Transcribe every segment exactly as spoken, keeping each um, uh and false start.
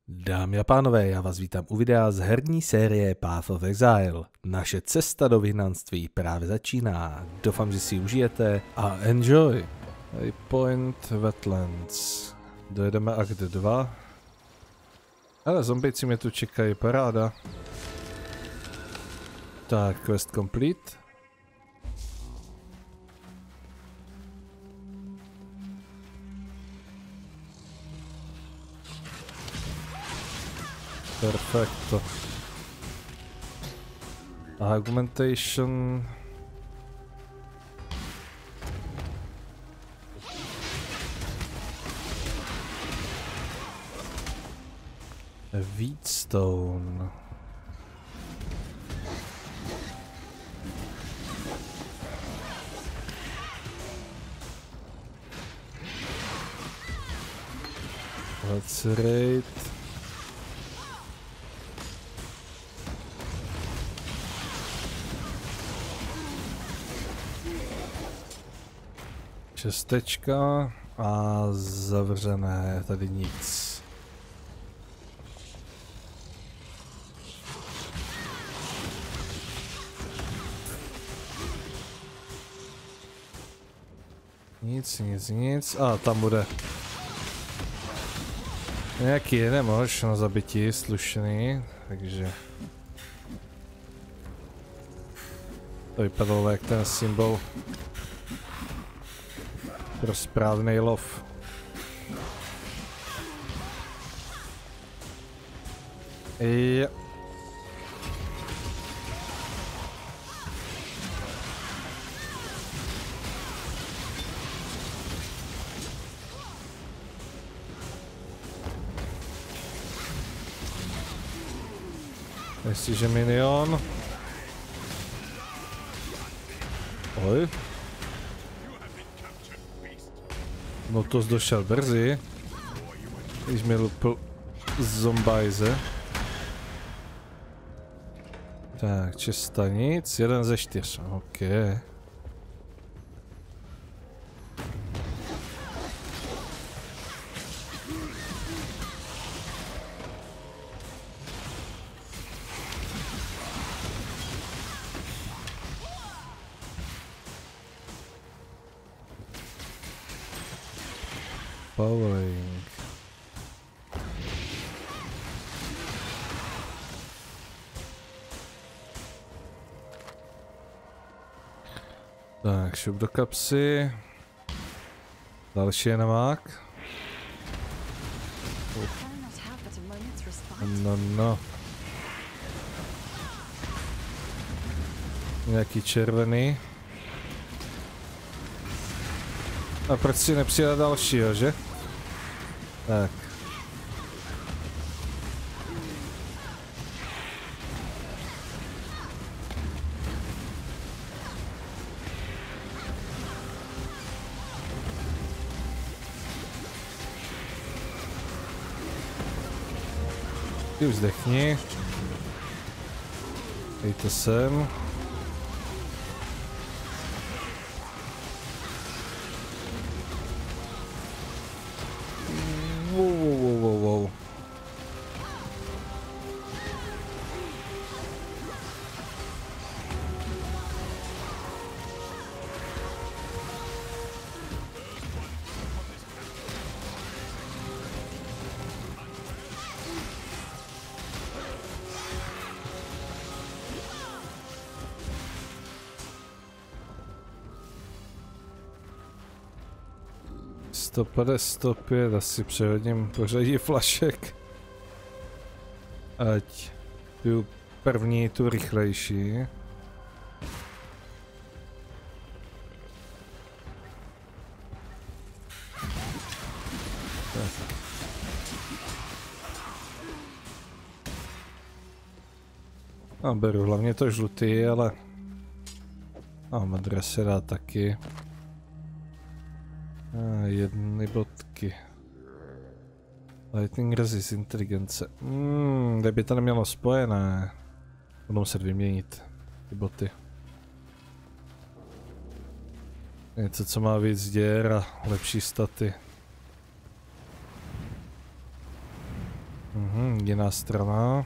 Dámy a pánové, já vás vítám u videa z herní série Path of Exile. Naše cesta do vyhnanství právě začíná. Doufám, že si ji užijete a enjoy! Waypoint Wetlands. Dojedeme akt dva. Ale zombíci mě tu čekají, paráda. Tak, quest complete. Perfetto. Augmentation. Wheatstone. Let's raid. Šestečka a zavřené, tady nic. Nic, nic, nic. A tam bude nějaký jeden mož na zabití, slušný, takže to vypadalo jak ten symbol pro správný lov. Jo. Jestliže minion. Oj. No to došel brzy, když mi lupl zombajze. Tak, čista nic, jeden ze čtyř, ok. Powering. Tak, šup do kapsy. Další je namák. No, no. Nějaký červený. A proč si nepřijela dalšího, že? Tak. Ty už zdechni. Dejte sem. Wow, wow, wow, wow. sto padesát, sto pět, asi přehodím pořadí flašek. Ať tu první, tu rychlejší. Tak. A beru hlavně to žlutý, ale a modré se dá taky. A jedny bodky. Lightning resist, inteligence. Hmm, kde by to nemělo spojené. Budou se vyměnit ty boty. Něco, co má víc děr a lepší staty. Mhm, jiná strana.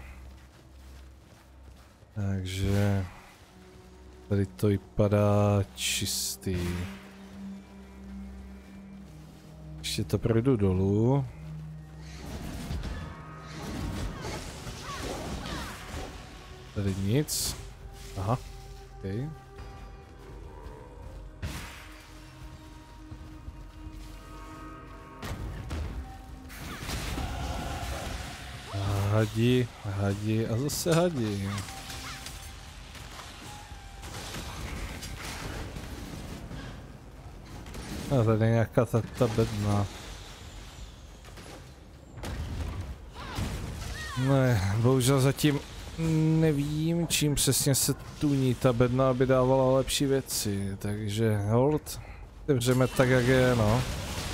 Takže tady to vypadá čistý. Ještě to projdu dolů. Tady nic. Aha, okay. Hadi, hadi a zase hadi. A tady je nějaká ta, ta bedna. Ne, bohužel zatím nevím, čím přesně se tuní ta bedna, aby dávala lepší věci, takže hold. Otevřeme tak, jak je, no.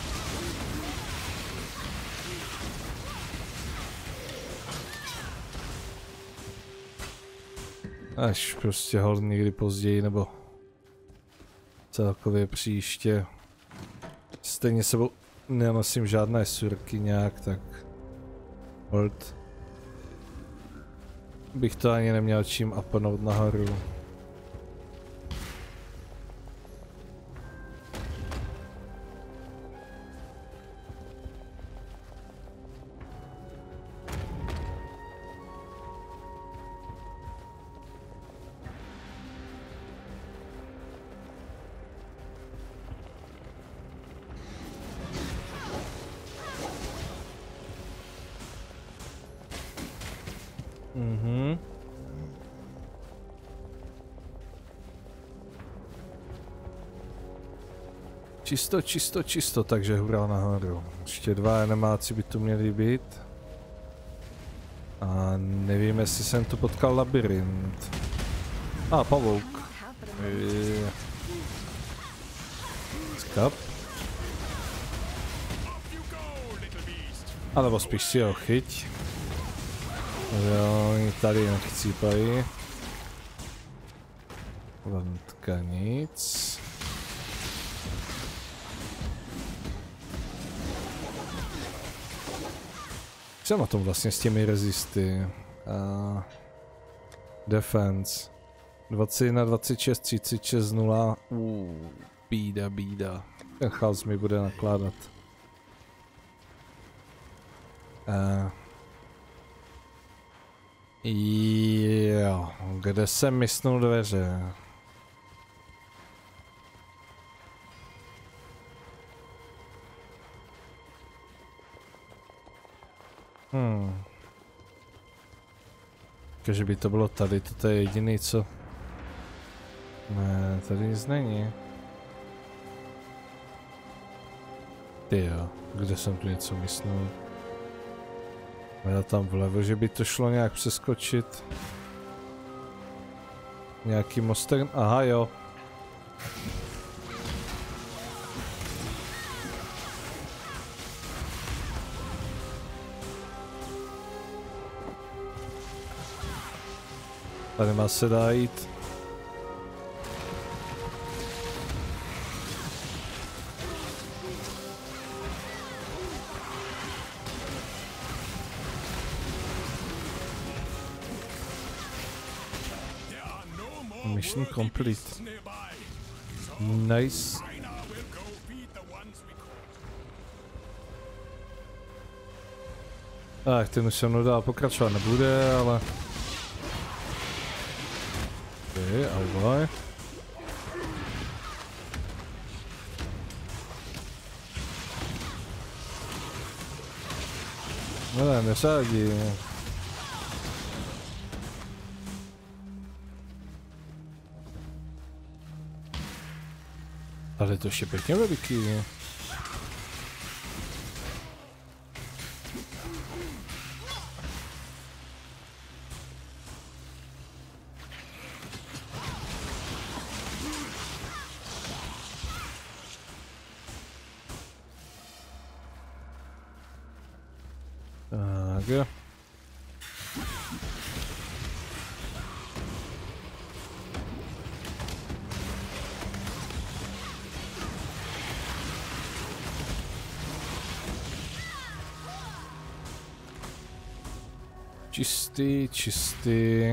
Až prostě hold někdy později, nebo celkově příště. Stejně sebou nenosím žádné surky nějak, tak hold. Bych to ani neměl čím apnout nahoru. Mhm. Čisto, čisto, čisto, takže hurá nahoru. Ještě dva enemáci by tu měli být. A nevím, jestli jsem tu potkal labyrint. A, ah, pavouk. Je... Skap. A nebo spíš si ho chyť. Jo, oni tady nechcípají. Lentka nic. Co na tom vlastně s těmi rezisty? Uh, defense. dvacet na dvacet šest, třicet šest, nula. Uh, bída, bída. Ten chaos mi bude nakládat. Uh, jo, kde jsem mysnul dveře? Hmm. Takže by to bylo tady, toto je jediný co... Ne, tady nic není. Ty jo, kde jsem tu něco myslel? Já tam vlevo, že by to šlo nějak přeskočit. Nějaký mostek, aha jo. Tady má se dá jít. Mission complete. Nice. Tak, ten už se mnou dál pokračovat nebude, ale... Okay, ahoj. No ne, neřádí. Ale to ještě pěkně veliký. Tak jo. čistý, čistý.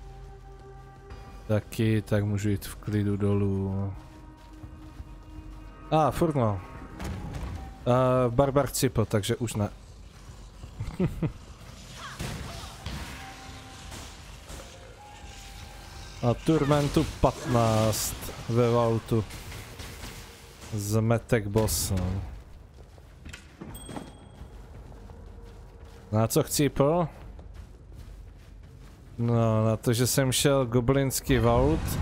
Taky, tak můžu jít v klidu dolů. A, ah, furt no. Uh, Barbar Cipo, takže už ne. A Turmentu patnáct ve Vaultu. Zmetek boss. Na co chcípl? No, na to, že jsem šel goblinský Vault.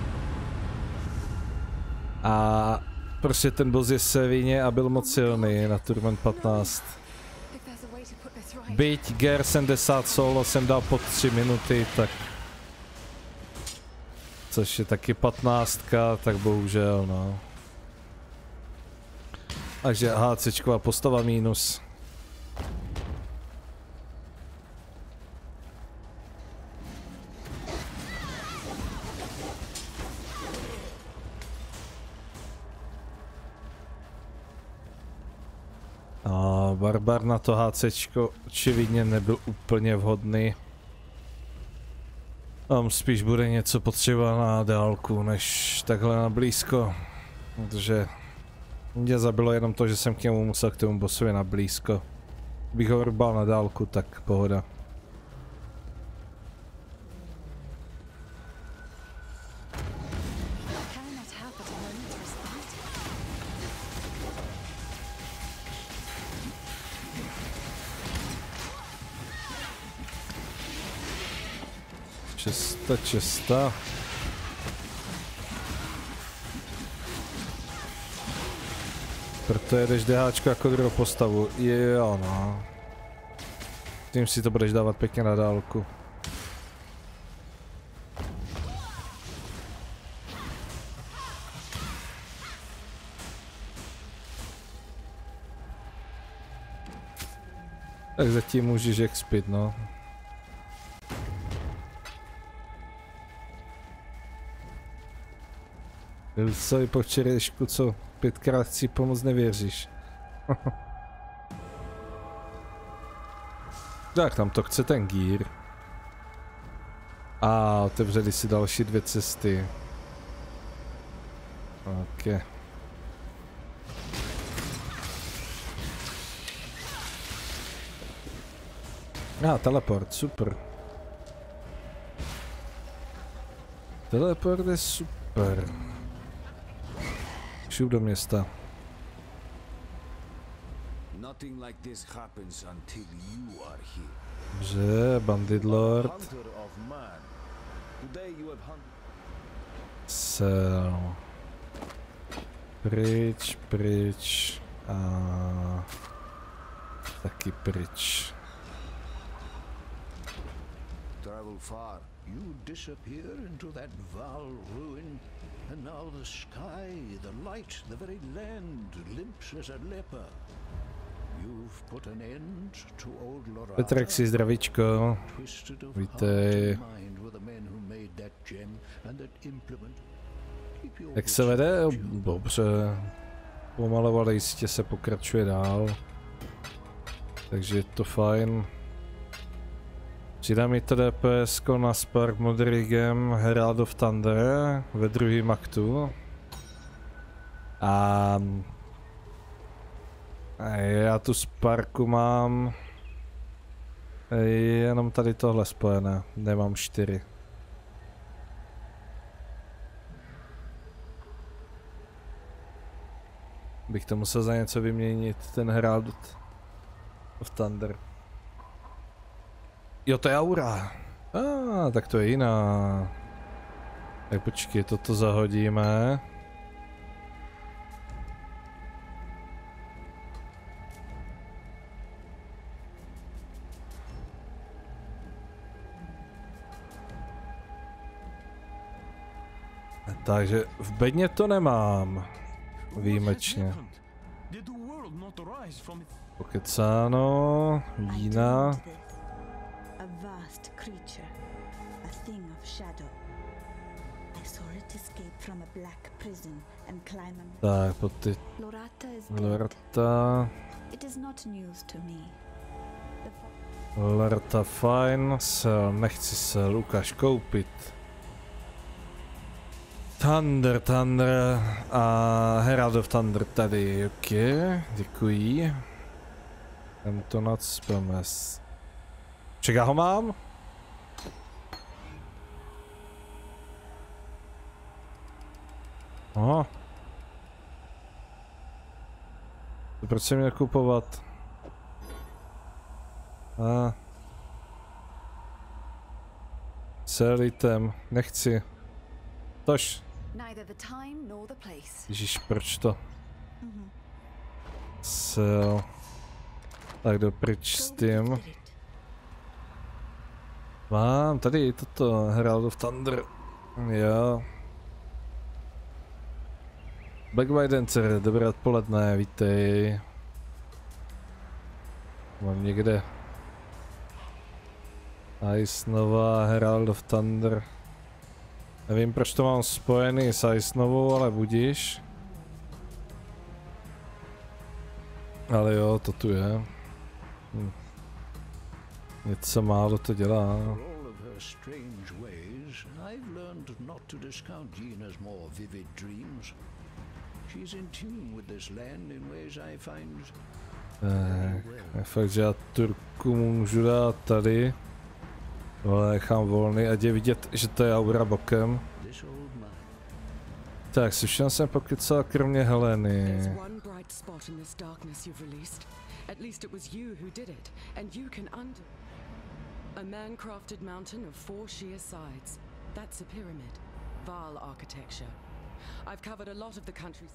A prostě ten boss je sevině a byl moc silný na Turment patnáct. Byť Ger sedmdesát solo jsem dal pod tři minuty, tak... Což je taky patnáctka, tak bohužel, no. Takže HCčková postava mínus. A Barbar na to HCčko očividně nebyl úplně vhodný. Tam spíš bude něco potřeba na dálku, než takhle na blízko. Protože mě zabilo jenom to, že jsem k němu musel k tomu bossovi na blízko. Bych ho rubal na dálku, tak pohoda. Česta, česta. Proto jedeš DHčko jako druhou postavu. Jo no. Tím si to budeš dávat pěkně na dálku. Tak zatím můžeš expit, no. Co i po včerejšku, co pětkrát chci pomoct, nevěříš. Tak tam to chce ten gír. A otevřeli si další dvě cesty. Ok. A ah, teleport, super. Teleport je super. Šup do města. Dobře, Bandit Lord. Sell. Pryč, pryč. A taky pryč. You disappear into that vile ruin, and now the sky, the light, the very land limps as a leper. You've put an end to old Lorata. Petrexi, zdravíčko. Vítej. Jak se vede? Dobře. Pomalu, ale jistě se pokračuje dál. Takže je to fajn. Přidá mi to D P S na Spark Modrigem Herald of Thunder ve druhém aktu. A já tu Sparku mám jenom tady tohle spojené, nemám čtyři. Bych to musel za něco vyměnit, ten Herald of Thunder. Jo, to je aura. Ah, tak to je jiná. Tak počkej, toto zahodíme. Takže v bedně to nemám. Výjimečně. Pokecáno, Jína. A vast creature, a thing of shadow. I saw it escape from a black prison and climb a... Tak, pod ty... Lorata is Lorata... dead. It is not news to me. Lerta fajn, sel, nechci sel, ukáž koupit. Thunder, Thunder a Herald of Thunder tady, ok, děkuji. Tento nadspelmes. Čeká ho mám? Aha. Proč jsem měl kupovat? A. Sell item, nechci. Tož. Ježíš, proč to? Sell. Tak jdu pryč s tím. Mám tady toto, Herald of Thunder. Jo. Black White Dancer, dobré odpoledne, vítej. Mám někde Ice Nova, Herald of Thunder. Nevím, proč to mám spojený s Ice Novou, ale budíš. Ale jo, to tu je. Hm. Něco málo to dělá. Tak, fakt, že já Turku můžu dát tady. Ale nechám volný, ať je vidět, že to je aura bokem. Tak, slyšel jsem pokycal kromě Heleny. A man-crafted mountain of four sheer sides. That's a pyramid. Vaal architecture. I've covered a lot of the country's.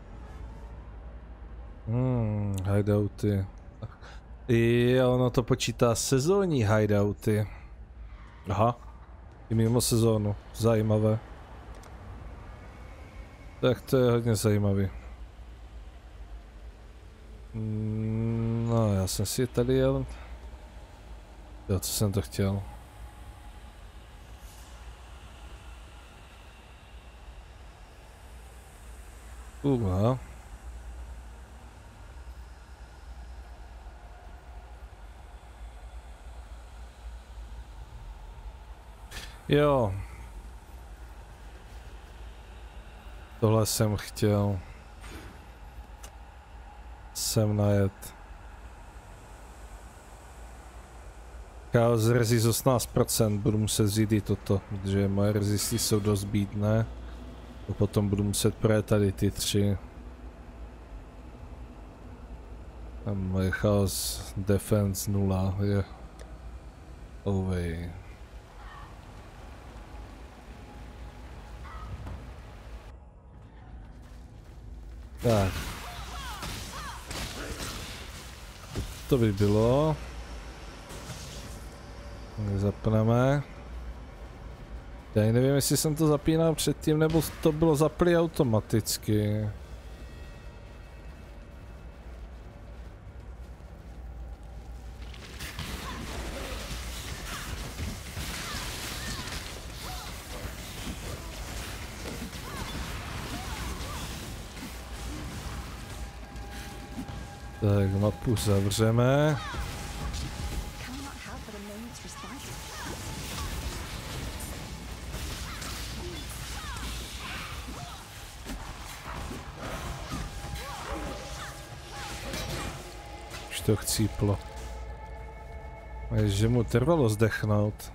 Hmm, hideouty. Jo, ono to počítá sezónní hideouty. Aha. I mimo sezónu. Zajímavé. Tak to je hodně zajímavý. No, já jsem si tady jel. Jo, co jsem to chtěl? Uha. Jo. Tohle jsem chtěl. Jsem najet. Chaos resist osmnáct procent, budu muset vzít i toto, protože moje resisty jsou dost bídné. A potom budu muset projet tady ty tři. A moje chaos defense nula je away. Tak. To by bylo. Zapneme. Já nevím, jestli jsem to zapínal předtím, nebo to bylo zaplý automaticky. Tak, mapu zavřeme. Už to chcíplo. Že mu trvalo zdechnout.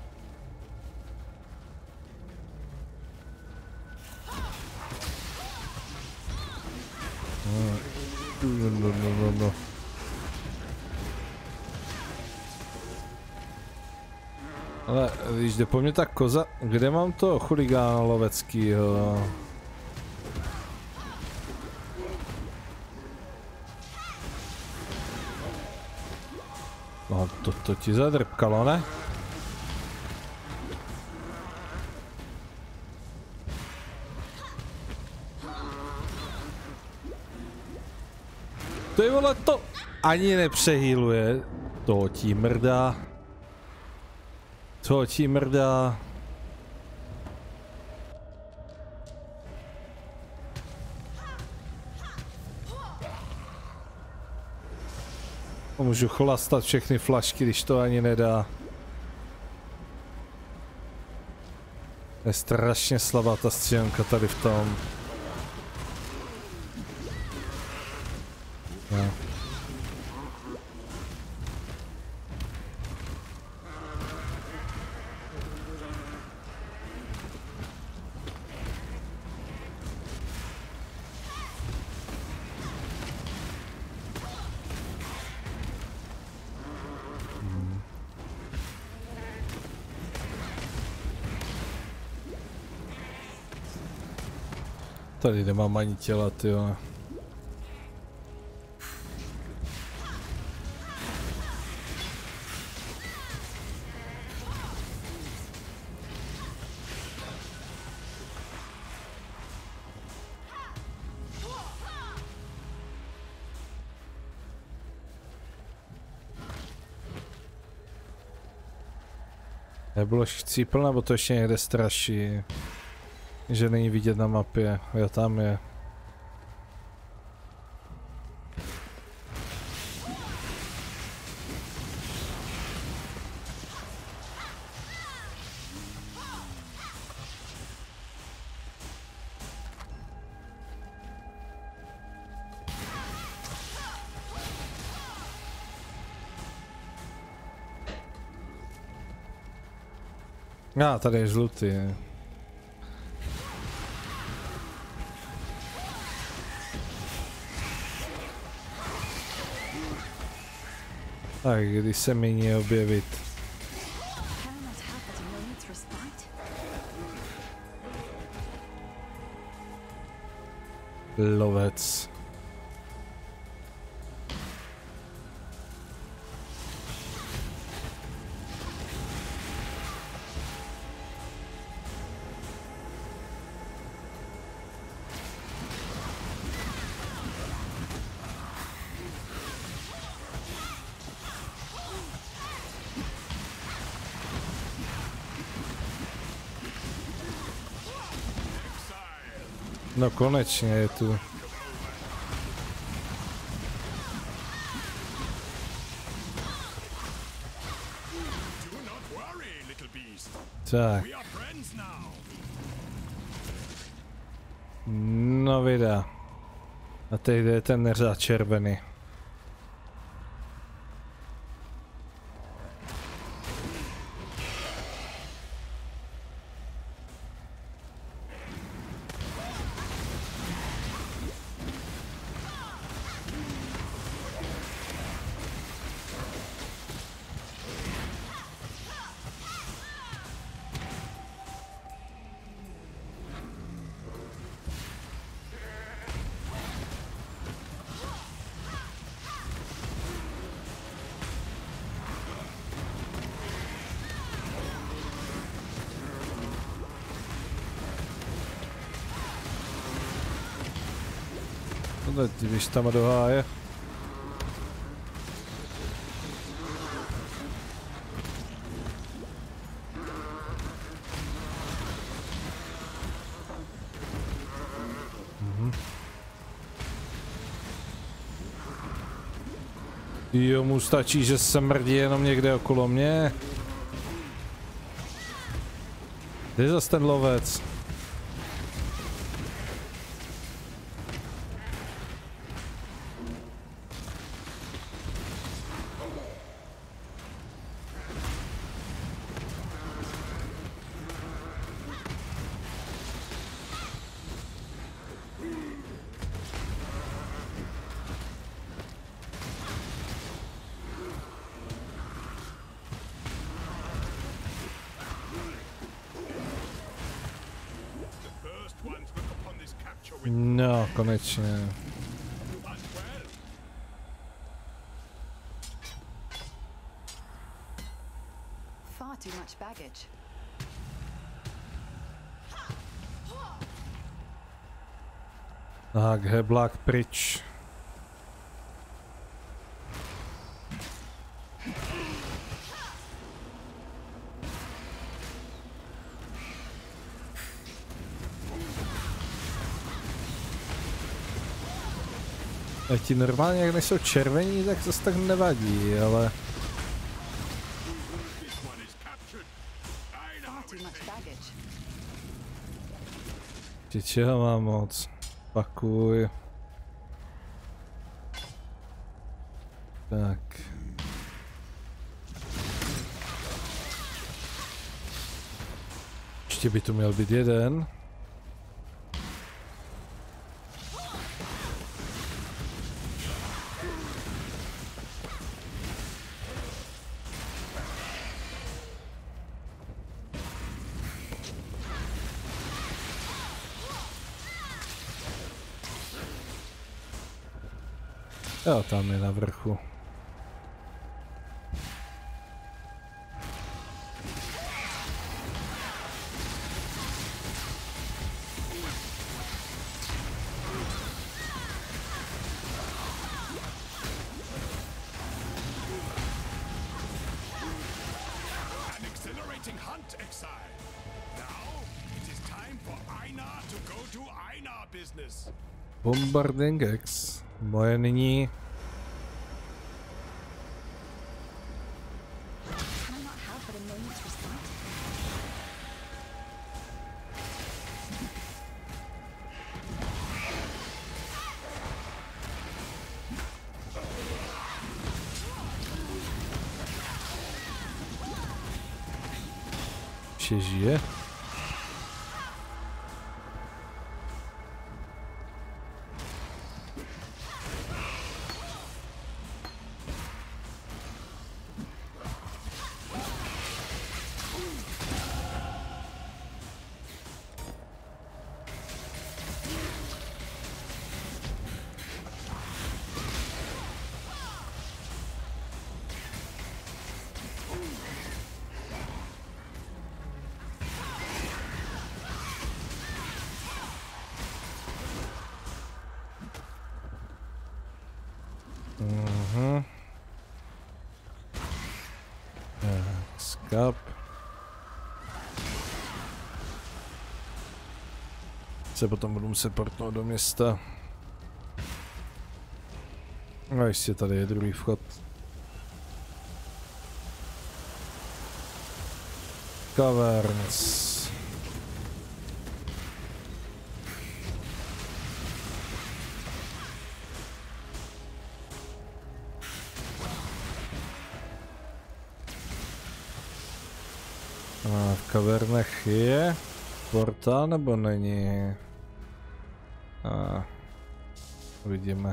No, no, no, no, no. Ale když jde po mně ta koza, kde mám to chuligána loveckýho? No to, to ti zadrpkalo, ne? Ty vole, to ani nepřehýluje. To ti mrdá. To ti mrdá. Můžu chlastat všechny flašky, když to ani nedá. Je strašně slabá ta střílenka tady v tom. No. Tady nemám ani těla, tyjo. Nebylo chcípl, nebo to ještě někde straší? Že není vidět na mapě. Jo, tam je. A, ah, tady je žlutý. Tak, když se míní objevit. Lovec. No konečně je tu. Tak. No vida. A teď je ten neřád červený. Ty víš tam do háje. Mhm. Jo, mu stačí, že se mrdí jenom někde okolo mě. Kde je zase ten lovec? No, konečně. Far too much baggage. Tak, heblák pryč. A ti normálně, jak nejsou červení, tak zase tak nevadí, ale... Far too much baggage. Ti čeho mám moc? Pakuj. Tak. Ještě by tu měl být jeden. Jo, tam je na vrchu. An exhilarating hunt, exile. Now it is time for Einar to go to Einar business. Bombarding X. Moje nyní. Can I not have but a moment's respite? Ještě žije. Mhm. Skap. Se potom budu muset portnout do města. A ještě tady je druhý vchod. Caverns. A v kavernech je portál nebo není? A uvidíme.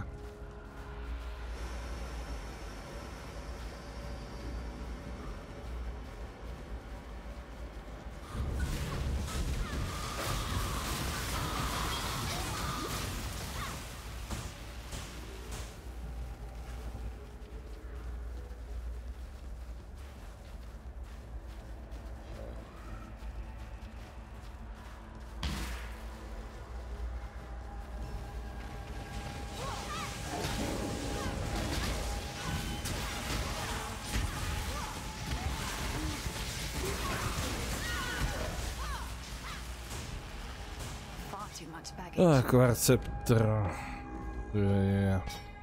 Far too much baggage. A kvarceptr. Je.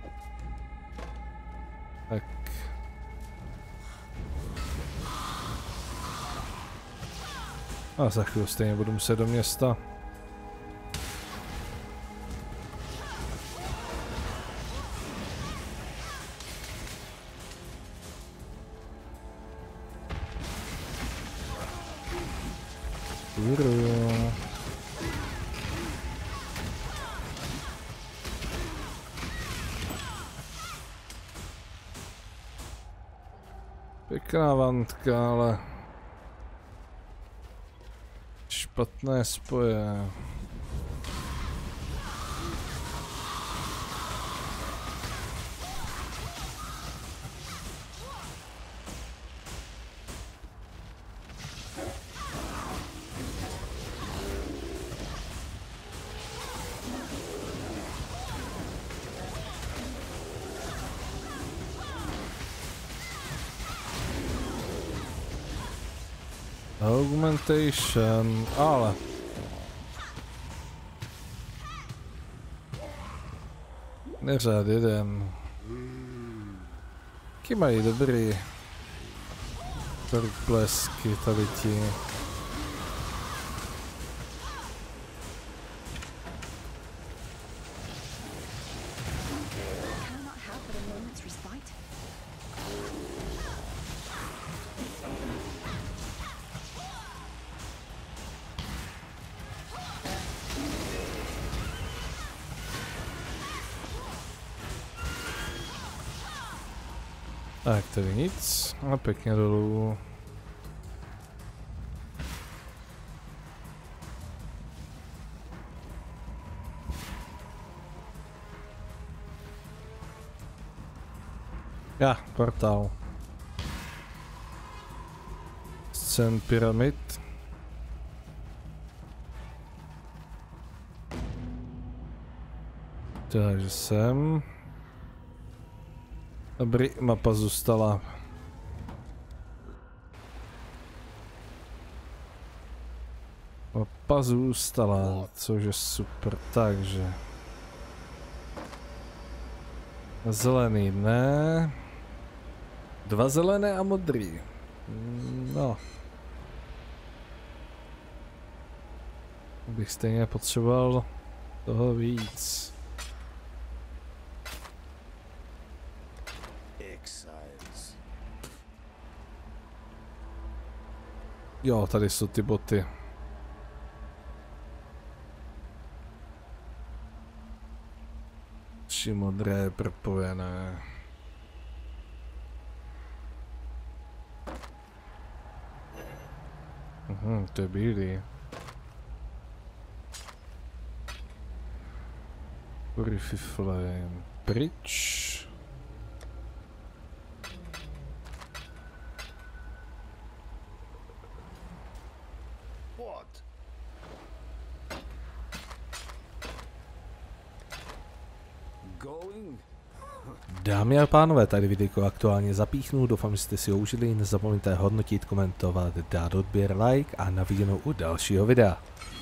Tak. A za chvíli stejně budu muset do města. Uro. Pěkná vantka, ale špatné spoje. Augmentation, ale Neřád jeden. Taky mají dobrý. Tolik blesky tady ti. Tak, tady nic. A pěkně dolů. Ja, portál. Scén pyramid. Takže sem. Dobrý, mapa zůstala. Mapa zůstala, což je super, takže. Zelený ne. Dva zelené a modrý. No. Bych stejně potřeboval toho víc. Jo, tady jsou ty boty. Tři modré propojené. Mhm, to je bílý. Purify pryč. Dámy a pánové, tady videjko aktuálně zapíchnu, doufám, že jste si ho užili, nezapomeňte hodnotit, komentovat, dát odběr, like a na viděnou u dalšího videa.